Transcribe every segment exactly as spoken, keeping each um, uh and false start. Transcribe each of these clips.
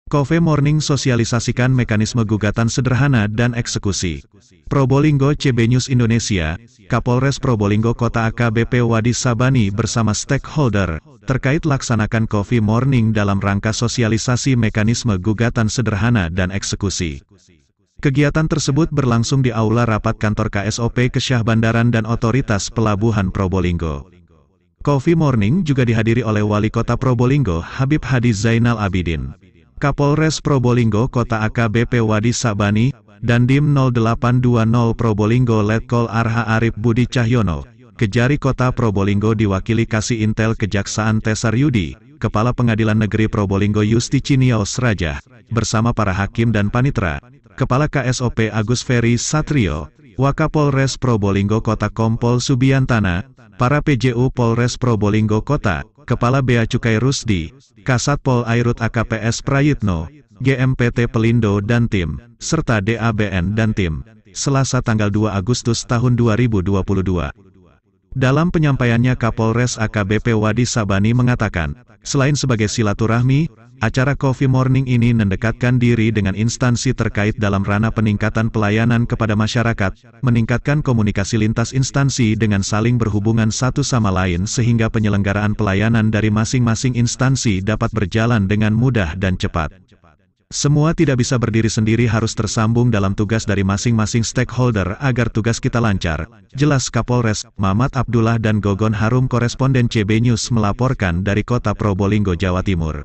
Coffee Morning sosialisasikan mekanisme gugatan sederhana dan eksekusi. Probolinggo C B News Indonesia, Kapolres Probolinggo Kota A K B P Wadi Sabani bersama stakeholder, terkait laksanakan Coffee Morning dalam rangka sosialisasi mekanisme gugatan sederhana dan eksekusi. Kegiatan tersebut berlangsung di Aula Rapat Kantor K S O P Kesyah Bandaran dan Otoritas Pelabuhan Probolinggo. Coffee Morning juga dihadiri oleh Wali Kota Probolinggo Habib Hadi Zainal Abidin, Kapolres Probolinggo Kota A K B P Wadi Sabani, dan Dim nol delapan dua nol Probolinggo Letkol Arha Arif Budi Cahyono. Kejari Kota Probolinggo diwakili Kasih Intel Kejaksaan Tesar Yudi, Kepala Pengadilan Negeri Probolinggo Yusti Ciniaos Rajah, bersama para hakim dan panitera, Kepala K S O P Agus Ferry Satrio, Wakapolres Probolinggo Kota Kompol Subiantana, para P J U Polres Probolinggo Kota, Kepala Bea Cukai Rusdi, Kasat Pol Airut A K P S Prayitno, G M P T Pelindo dan tim, serta D A B N dan tim, Selasa tanggal dua Agustus tahun dua ribu dua puluh dua. Dalam penyampaiannya Kapolres A K B P Wadi Sabani mengatakan, selain sebagai silaturahmi, acara Coffee Morning ini mendekatkan diri dengan instansi terkait dalam ranah peningkatan pelayanan kepada masyarakat, meningkatkan komunikasi lintas instansi dengan saling berhubungan satu sama lain sehingga penyelenggaraan pelayanan dari masing-masing instansi dapat berjalan dengan mudah dan cepat. Semua tidak bisa berdiri sendiri, harus tersambung dalam tugas dari masing-masing stakeholder agar tugas kita lancar. Jelas Kapolres Mamat Abdullah dan Gogon Harum. Koresponden C B News melaporkan dari Kota Probolinggo, Jawa Timur.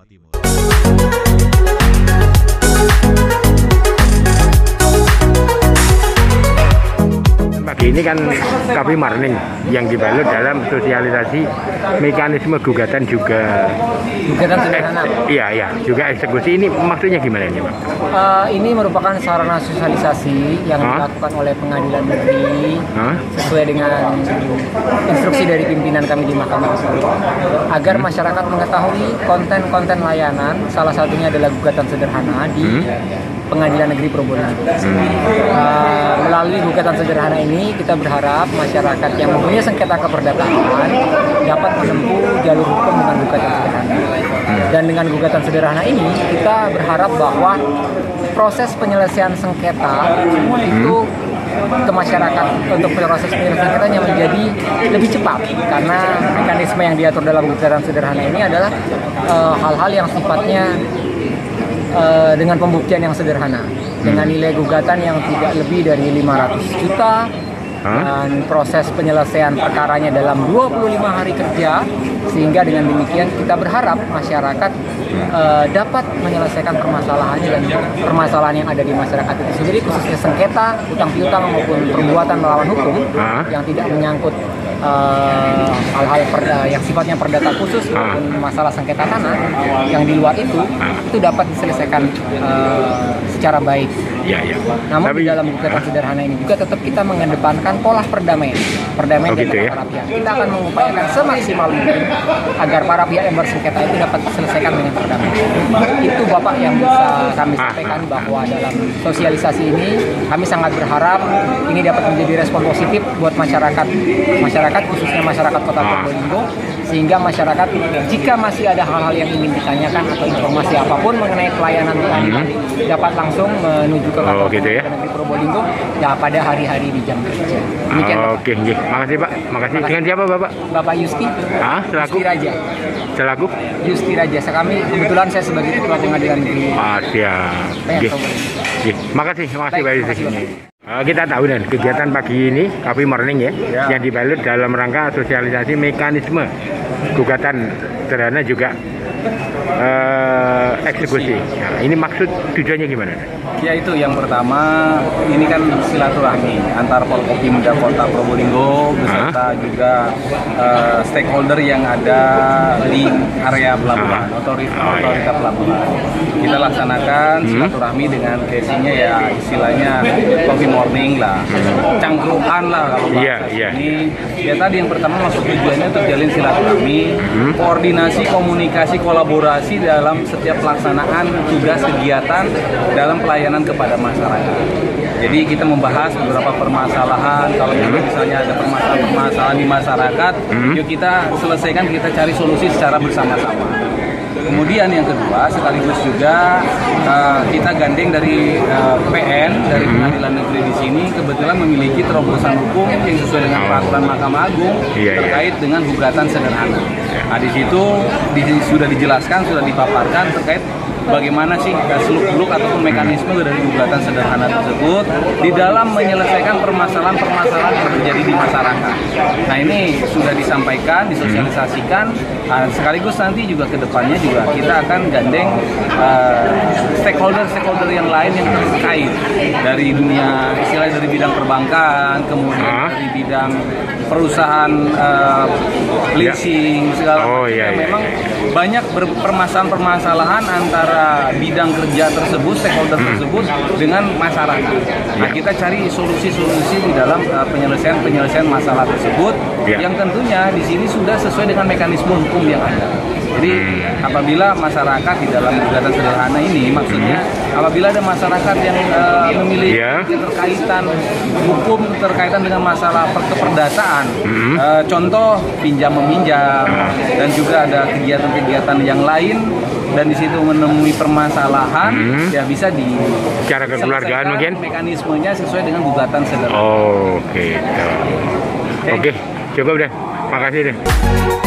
Pagi ini kan Coffee Morning yang dibalut dalam sosialisasi mekanisme gugatan juga gugatan sederhana. Eh, iya iya juga eksekusi. Ini maksudnya gimana ini, Pak? Uh, ini merupakan sarana sosialisasi yang huh? dilakukan oleh Pengadilan Negeri huh? sesuai dengan instruksi dari pimpinan kami di Mahkamah Konstitusi agar hmm? masyarakat mengetahui konten-konten layanan, salah satunya adalah gugatan sederhana di hmm? Pengadilan Negeri Probolinggo. Hmm. Uh, melalui gugatan sederhana ini kita berharap masyarakat yang mempunyai sengketa keperdataan dapat menempuh jalur hukum dengan gugatan sederhana. Hmm. Dan dengan gugatan sederhana ini kita berharap bahwa proses penyelesaian sengketa hmm. itu ke masyarakat untuk proses penyelesaian sengketanya menjadi lebih cepat, karena mekanisme yang diatur dalam gugatan sederhana ini adalah hal-hal uh, yang sifatnya Uh, dengan pembuktian yang sederhana, hmm. dengan nilai gugatan yang tidak lebih dari lima ratus juta, huh? dan proses penyelesaian perkaranya dalam dua puluh lima hari kerja, sehingga dengan demikian kita berharap masyarakat uh, dapat menyelesaikan permasalahannya dan permasalahan yang ada di masyarakat itu sendiri, khususnya sengketa, utang piutang maupun perbuatan melawan hukum huh? yang tidak menyangkut Uh, hal-hal perda, yang sifatnya perdata khusus maupun masalah sengketa tanah yang di luar itu itu dapat diselesaikan uh, secara baik. Ya, ya. Namun Tapi, di dalam gugatan uh, sederhana ini juga tetap kita mengedepankan pola perdamaian, perdamaian oh, gitu ya? Para pihak. Kita akan mengupayakan semaksimal mungkin agar para pihak yang bersengketa itu dapat diselesaikan dengan perdamaian. Itu Bapak yang bisa kami sampaikan, bahwa dalam sosialisasi ini kami sangat berharap ini dapat menjadi respon positif buat masyarakat masyarakat khususnya masyarakat Kota Probolinggo, sehingga masyarakat jika masih ada hal-hal yang ingin ditanyakan atau informasi apapun mengenai pelayanan pengadilan hmm. dapat langsung menuju ke kantor oh, gitu ya? Negeri Probolinggo ya pada hari-hari di jam kerja. Demikian. Oh, Oke, okay. Makasih Pak. Makasih. Dengan siapa Bapak? Bapak Yusti. Ah, selaku Yusti Raja. Selaku? Yusti Raja. Kami kebetulan saya sebagai Ketua Pengadilan Negeri. Ah, siap. Oke. Okay. Makasih, makasih Pak Yusti. Uh, kita tahu dan kegiatan pagi ini Coffee Morning ya, ya, yang dibalut dalam rangka sosialisasi mekanisme gugatan sederhana juga uh, eksekusi. Nah, ini maksud tujuannya gimana? Ya itu yang pertama, ini kan silaturahmi antar Forkopimda Kota Probolinggo beserta huh? juga uh, stakeholder yang ada di area pelabuhan, uh, otoritas oh, otorita iya. pelabuhan. Kita laksanakan hmm? silaturahmi dengan casingnya ya istilahnya Coffee Morning lah, hmm. cangkruan lah kalau bahasa yeah, yeah. ini. Ya tadi yang pertama maksud tujuannya untuk jalin silaturahmi, hmm? koordinasi, komunikasi, kolaborasi dalam setiap pelaksanaan tugas kegiatan dalam pelayanan kepada masyarakat. Jadi kita membahas beberapa permasalahan. Kalau hmm. misalnya ada permasalahan-permasalahan di masyarakat, hmm. yuk kita selesaikan, kita cari solusi secara bersama-sama. Kemudian yang kedua, sekaligus juga uh, kita gandeng dari uh, P N, dari Pengadilan Negeri di sini, kebetulan memiliki terobosan hukum yang sesuai dengan peraturan Mahkamah Agung iya, terkait iya. dengan gugatan sederhana. Nah, di situ di, sudah dijelaskan, sudah dipaparkan terkait bagaimana sih seluk-beluk ataupun mekanisme dari gugatan sederhana tersebut di dalam menyelesaikan permasalahan-permasalahan yang terjadi di masyarakat. Nah, ini sudah disampaikan, disosialisasikan, uh, sekaligus nanti juga ke depannya juga kita akan gandeng stakeholder-stakeholder uh, yang lain yang terkait dari dunia istilah dari bidang perbankan, kemudian ah. dari bidang perusahaan uh, leasing segala oh, macam. iya, iya, Memang iya. banyak permasalahan-permasalahan antara bidang kerja tersebut, stakeholder hmm. tersebut dengan masyarakat. Nah, ya. kita cari solusi-solusi di dalam uh, penyelesaian-penyelesaian masalah tersebut ya. yang tentunya di sini sudah sesuai dengan mekanisme hukum yang ada. Jadi hmm. apabila masyarakat di dalam gugatan sederhana ini, maksudnya hmm. apabila ada masyarakat yang uh, memiliki ya. keterkaitan hukum terkaitan dengan masalah keperdataan, hmm. uh, contoh pinjam meminjam dan juga ada kegiatan-kegiatan yang lain dan di situ menemui permasalahan, hmm. ya bisa di cara kekeluargaan mungkin mekanismenya sesuai dengan gugatan sederhana. Oh, gitu. Oke, okay. Cukup deh. Makasih deh.